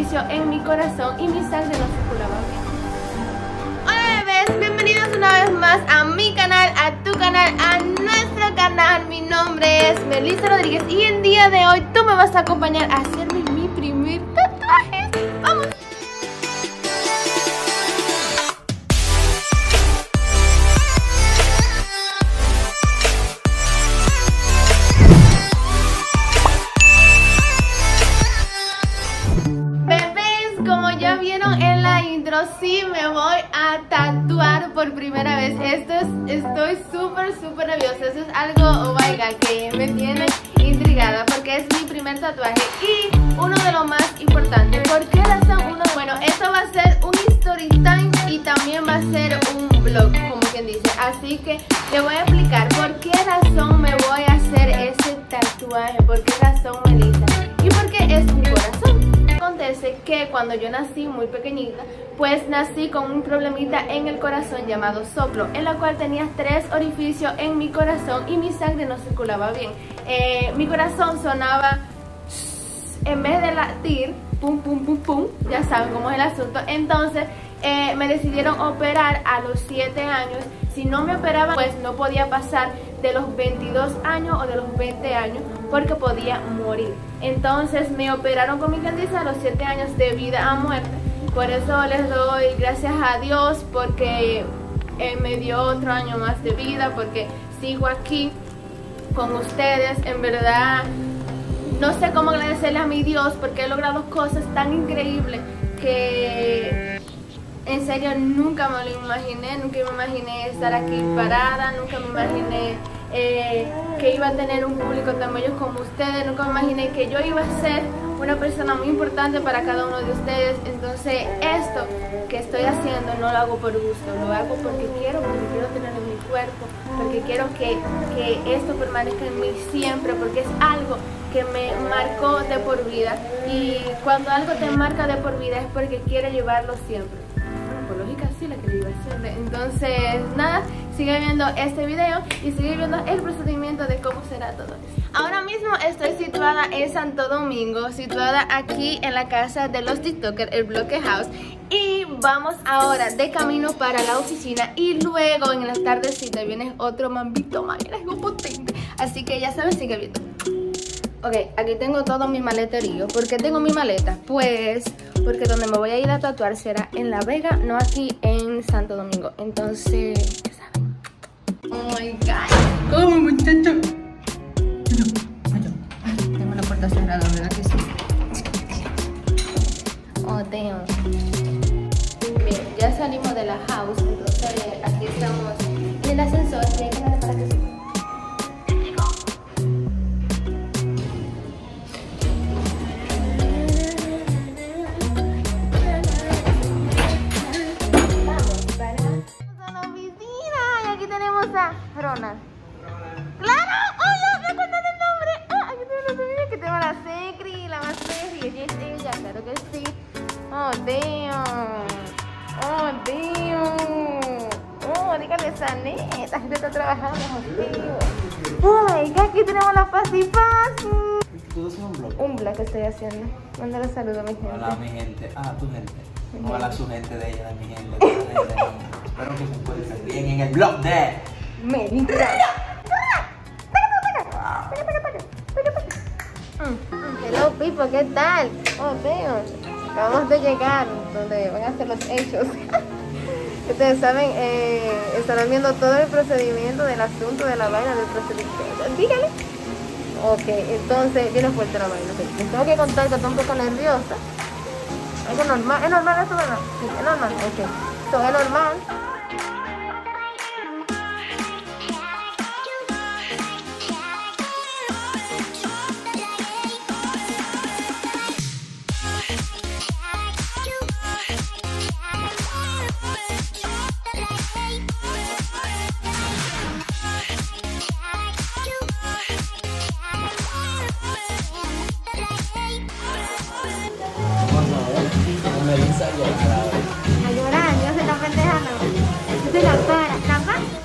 orificio en mi corazón y mi sangre no circulaba bien. Hola bebés, bienvenidos una vez más a mi canal, a tu canal, a nuestro canal. Mi nombre es Melissa Rodríguez y el día de hoy tú me vas a acompañar a hacerme mi primer tatuaje. ¡Vamos! Como ya vieron en la intro, sí me voy a tatuar por primera vez. Estoy súper nerviosa. Eso es algo, oh my god, que me tiene intrigada porque es mi primer tatuaje y uno de los más importantes. ¿Por qué razón? Bueno, esto va a ser un story time y también va a ser un vlog, como quien dice. Así que le voy a explicar por qué razón me voy a hacer ese tatuaje, por qué razón, Melissa, y por qué es un corazón. Acontece que cuando yo nací muy pequeñita, pues nací con un problemita en el corazón llamado soplo, en la cual tenía 3 orificios en mi corazón y mi sangre no circulaba bien. Mi corazón sonaba, en vez de latir, pum pum pum pum, ya saben cómo es el asunto. Entonces me decidieron operar a los 7 años. Si no me operaban, pues no podía pasar de los 22 años o de los 20 años porque podía morir. Entonces me operaron con mi candiza a los 7 años de vida a muerte. Por eso les doy gracias a Dios porque me dio otro año más de vida, porque sigo aquí con ustedes. En verdad no sé cómo agradecerle a mi Dios porque he logrado cosas tan increíbles que en serio nunca me lo imaginé. Nunca me imaginé estar aquí parada, nunca me imaginé que iba a tener un público tan bello como ustedes. Nunca me imaginé que yo iba a ser una persona muy importante para cada uno de ustedes. Entonces esto que estoy haciendo no lo hago por gusto, lo hago porque quiero tener en mi cuerpo, porque quiero que esto permanezca en mí siempre, porque es algo que me marcó de por vida. Y cuando algo te marca de por vida es porque quiere llevarlo siempre. Por lógica sí, la que lleva siempre. Entonces nada, sigue viendo este video y sigue viendo el procedimiento de cómo será todo esto. Ahora mismo estoy situada en Santo Domingo, situada aquí en la casa de los TikTokers, el Bloque House. Y vamos ahora de camino para la oficina y luego en la tardecita viene otro mambito más potente. Así que ya sabes, sigue viendo. Ok, aquí tengo todo mi maleterío. ¿Por qué tengo mi maleta? Pues porque donde me voy a ir a tatuar será en La Vega, no aquí en Santo Domingo. Entonces, ya saben. Oh my god. ¿Cómo, muchacho? Tengo la puerta cerrada, ¿verdad que sí? Oh, damn. Bien, ya salimos de la house. Entonces, aquí estamos en el ascensor. Y hay que darle para que se... Ronald. ¡Claro! ¡Hola! ¡Me acuerdo del nombre! ¡Ah! Aquí tengo una amiga que te va la Secri, la más Secri. Ella es ella, claro que sí. ¡Oh, damn! ¡Oh, damn! ¡Oh, dígale esa neta! Esta gente está trabajando contigo. ¡Oh, my God! Aquí tenemos la Fácil Fácil. ¿Tú haces un blog? Un blog que estoy haciendo. Mándale saludos a mi gente. Hola, mi gente. Ah, tu gente. Hola, su gente de ella, de mi gente. Espero que se encuentren bien en el blog de... Melissa. Hello people, ¿qué tal? Oh, veo. Acabamos de llegar donde van a hacer los hechos. Ustedes saben, estarán viendo todo el procedimiento del asunto de la vaina del procedimiento. Dígale. Ok, entonces viene fuerte la vaina. Les tengo que contar que estoy un poco nerviosa. Algo normal. ¿Es normal eso, verdad? Sí, es normal. Ok. Esto es normal. Melissa llorará. A llorar, yo soy la pendeja, no. Yo soy la cara.